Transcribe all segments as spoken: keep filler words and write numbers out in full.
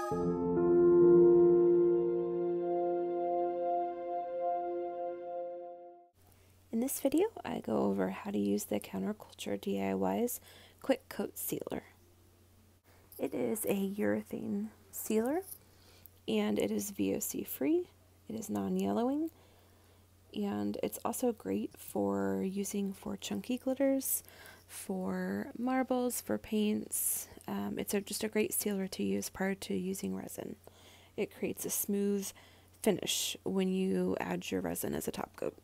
In this video, I go over how to use the Counterculture D I Y's Quick Coat Sealer. It is a urethane sealer, and it is V O C free, it is non-yellowing, and it's also great for using for chunky glitters, for marbles, for paints. Um, it's a, just a great sealer to use prior to using resin. It creates a smooth finish when you add your resin as a top coat.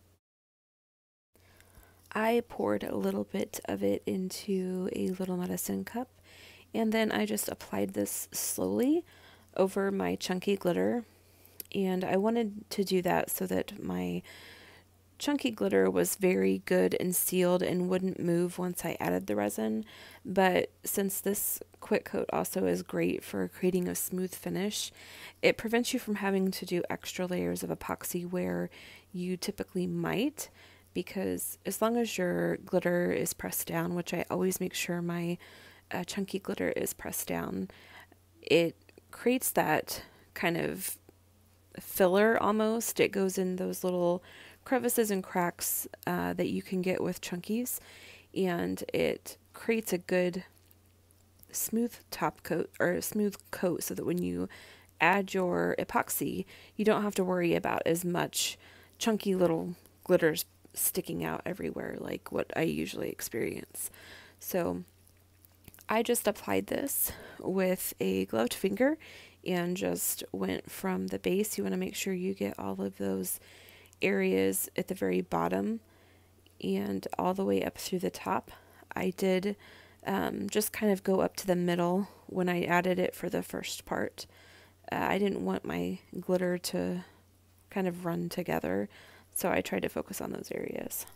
I poured a little bit of it into a little medicine cup, and then I just applied this slowly over my chunky glitter. And I wanted to do that so that my chunky glitter was very good and sealed and wouldn't move once I added the resin. But since this quick coat also is great for creating a smooth finish, it prevents you from having to do extra layers of epoxy where you typically might. Because as long as your glitter is pressed down, which I always make sure my uh, chunky glitter is pressed down, it creates that kind of filler almost. It goes in those little crevices and cracks uh, that you can get with chunkies, and it creates a good smooth top coat, or a smooth coat, so that when you add your epoxy, you don't have to worry about as much chunky little glitters sticking out everywhere like what I usually experience. So I just applied this with a gloved finger and just went from the base. You want to make sure you get all of those areas at the very bottom and all the way up through the top. I did um, just kind of go up to the middle when I added it for the first part. Uh, I didn't want my glitter to kind of run together, so I tried to focus on those areas.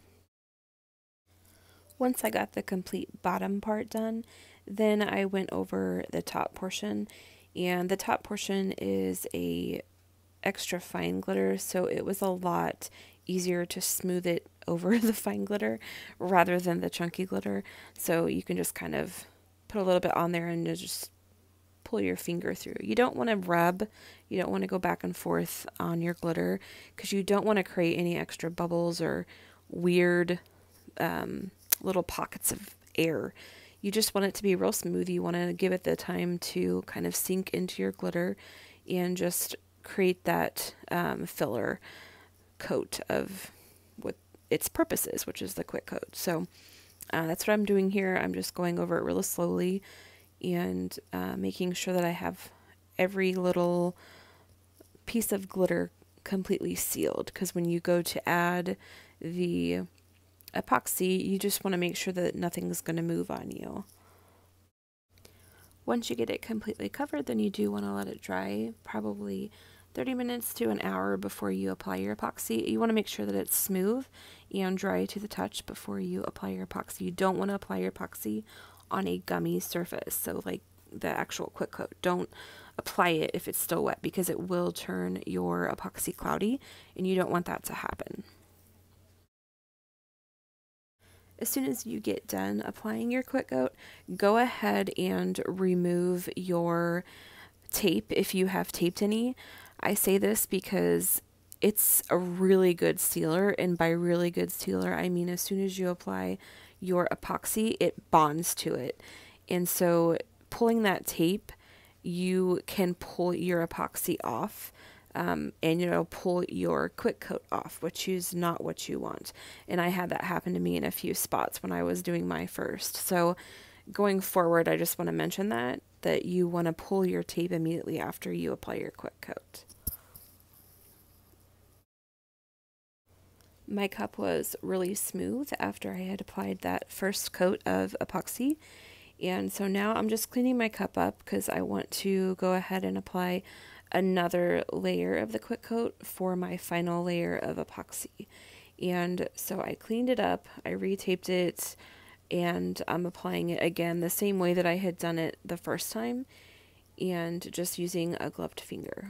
Once I got the complete bottom part done, then I went over the top portion, and the top portion is a extra fine glitter, so it was a lot easier to smooth it over the fine glitter rather than the chunky glitter. So you can just kind of put a little bit on there and just pull your finger through. You don't want to rub, you don't want to go back and forth on your glitter, because you don't want to create any extra bubbles or weird um, little pockets of air. You just want it to be real smooth. You want to give it the time to kind of sink into your glitter and just create that um, filler coat of what its purpose is, which is the quick coat. So uh, that's what I'm doing here. I'm just going over it really slowly and uh, making sure that I have every little piece of glitter completely sealed, because when you go to add the epoxy, you just want to make sure that nothing's going to move on you. Once you get it completely covered, then you do want to let it dry probably thirty minutes to an hour before you apply your epoxy. You want to make sure that it's smooth and dry to the touch before you apply your epoxy. You don't want to apply your epoxy on a gummy surface, so like the actual quick coat. Don't apply it if it's still wet, because it will turn your epoxy cloudy, and you don't want that to happen. As soon as you get done applying your quick coat, go ahead and remove your tape if you have taped any. I say this because it's a really good sealer, and by really good sealer, I mean as soon as you apply your epoxy, it bonds to it. And so pulling that tape, you can pull your epoxy off, um, and it'll pull your quick coat off, which is not what you want. And I had that happen to me in a few spots when I was doing my first. So going forward, I just want to mention that, that you want to pull your tape immediately after you apply your quick coat. My cup was really smooth after I had applied that first coat of epoxy, and so now I'm just cleaning my cup up because I want to go ahead and apply another layer of the quick coat for my final layer of epoxy. And so I cleaned it up, I retaped it, and I'm applying it again the same way that I had done it the first time, and just using a gloved finger.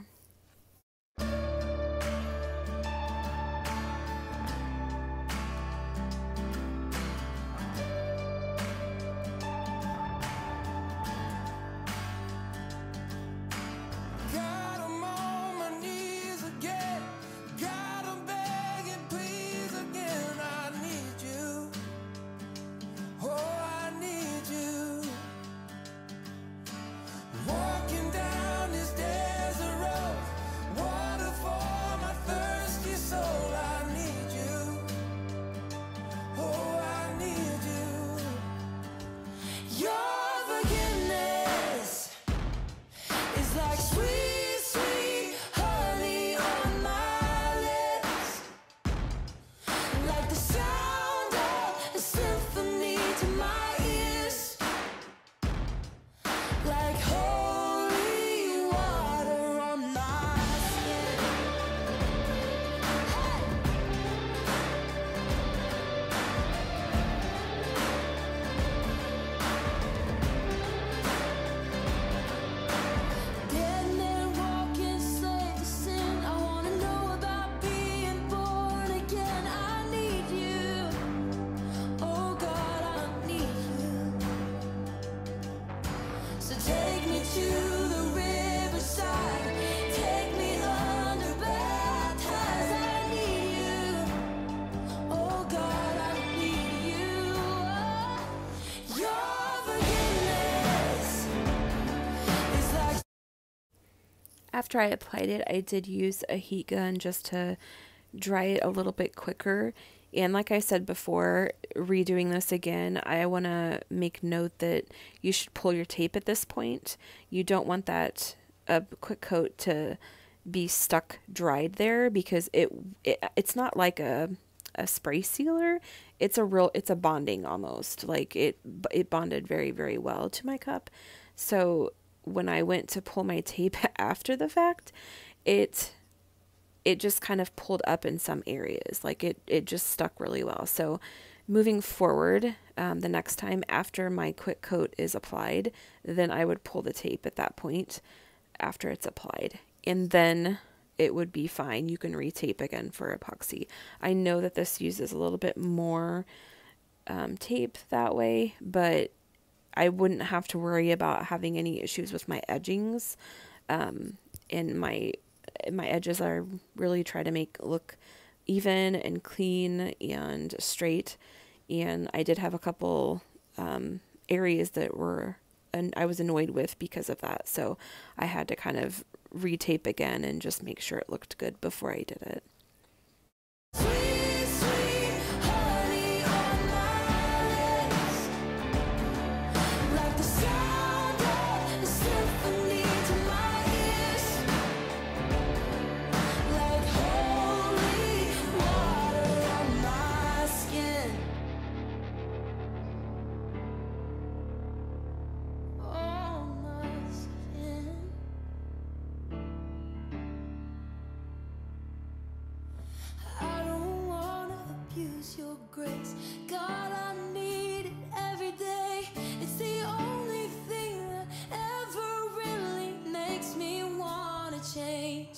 After I applied it, I did use a heat gun just to dry it a little bit quicker. And like I said before, redoing this again, I want to make note that you should pull your tape at this point. You don't want that uh, quick coat to be stuck dried there, because it, it it's not like a a spray sealer. It's a real it's a bonding almost. Like it it bonded very, very well to my cup. So when I went to pull my tape after the fact, it it just kind of pulled up in some areas. Like it, it just stuck really well. So moving forward, um, the next time after my quick coat is applied, then I would pull the tape at that point after it's applied. And then it would be fine. You can retape again for epoxy. I know that this uses a little bit more um, tape that way, but I wouldn't have to worry about having any issues with my edgings. Um, and my my edges I really try to make look even and clean and straight. And I did have a couple um, areas that were and I was annoyed with because of that. So I had to kind of retape again and just make sure it looked good before I did it. Grace, God, I need it every day. It's the only thing that ever really makes me wanna change.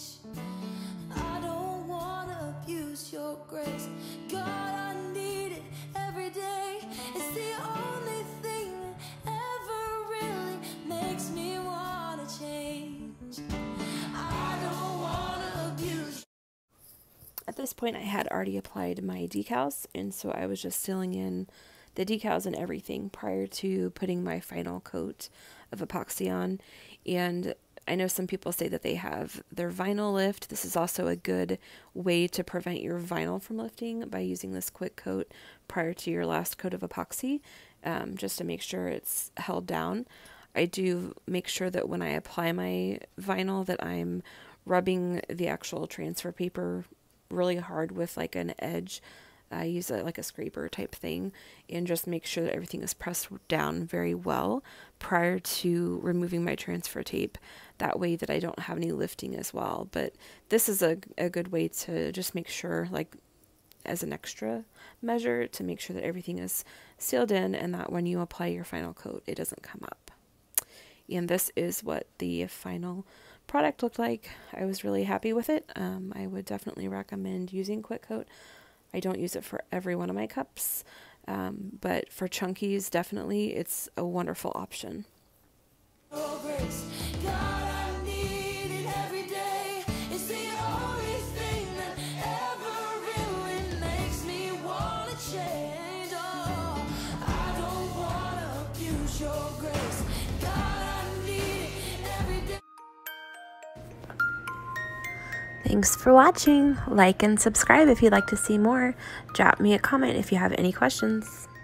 I don't wanna abuse your grace. God, I need it every day. It's the only thing that ever really makes me wanna change. I don't wanna abuse. At this point, I had already applied my decals, and so I was just sealing in the decals and everything prior to putting my final coat of epoxy on. And I know some people say that they have their vinyl lift. This is also a good way to prevent your vinyl from lifting by using this quick coat prior to your last coat of epoxy, um, just to make sure it's held down. I do make sure that when I apply my vinyl that I'm rubbing the actual transfer paper really hard with like an edge. I use a, like a scraper type thing, and just make sure that everything is pressed down very well prior to removing my transfer tape. That way that I don't have any lifting as well. But this is a, a good way to just make sure, like as an extra measure, to make sure that everything is sealed in and that when you apply your final coat, it doesn't come up. And this is what the final product looked like. I was really happy with it. Um, I would definitely recommend using quick coat. I don't use it for every one of my cups, um, but for chunkies, definitely it's a wonderful option. Oh, grace. God, I need it every day. It's the only thing that ever really makes me want to change. Oh, I don't want to abuse your grace. God, I need it every day. Thanks for watching. Like and subscribe if you'd like to see more. Drop me a comment if you have any questions.